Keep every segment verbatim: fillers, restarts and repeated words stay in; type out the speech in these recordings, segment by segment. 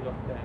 look back.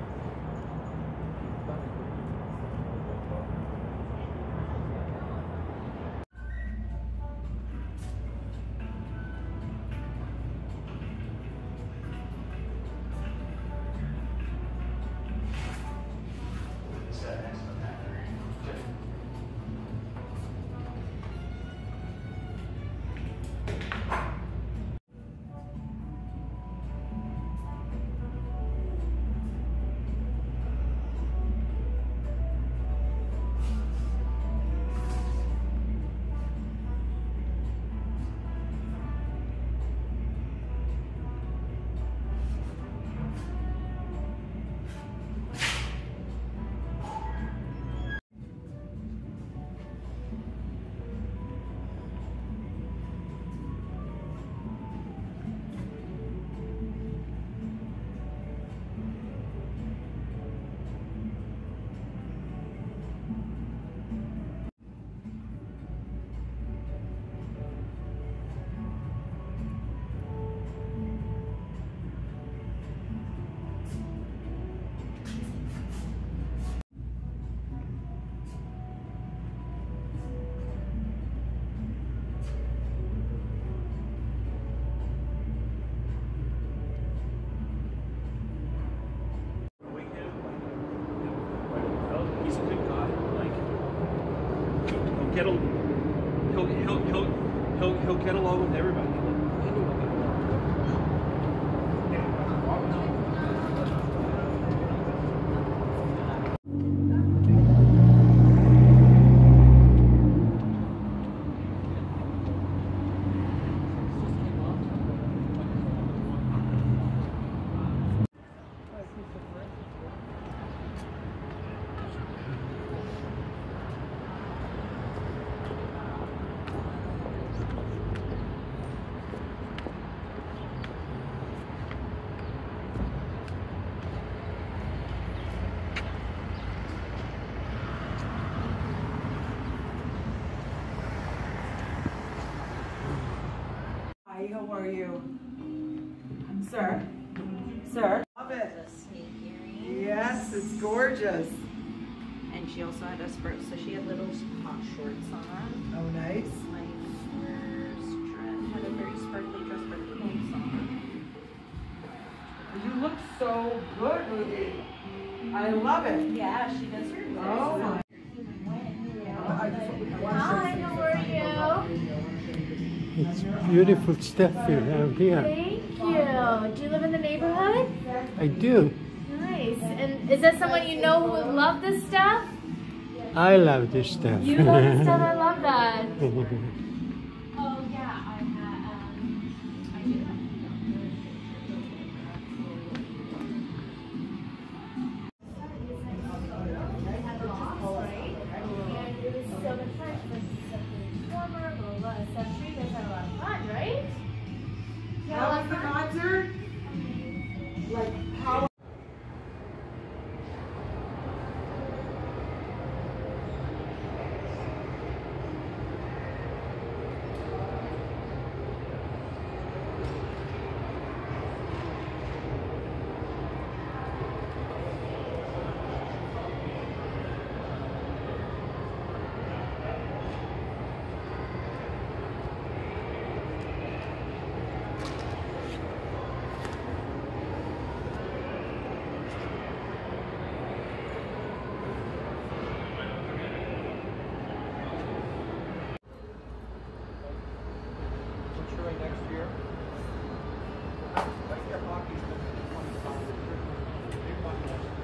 He's a good guy. Like he'll get al- he'll he'll he'll he'll he'll get along with everybody. Hi, how are you? Sir? Sir? Love it. The snake earrings. Yes, it's gorgeous. And she also had a spurt, so she had little hot shorts on. Oh, nice. My first dress had a very sparkly dress for clothes on. You look so good, Ruby. I love it. Yeah, she does her best. Oh my. Hi, how are you? It's beautiful stuff you have here. Thank you. Do you live in the neighborhood? I do. Nice. And is there someone you know who would love this stuff? I love this stuff. You love this stuff? I love that. Oh, yeah, I had, um, I do have. How was the concert? Like, how? Next year. Like their hockey's been twenty-five. Big one next year.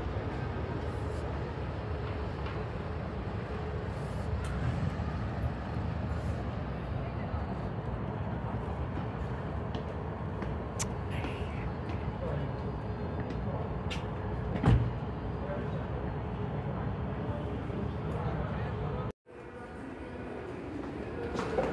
Thank you.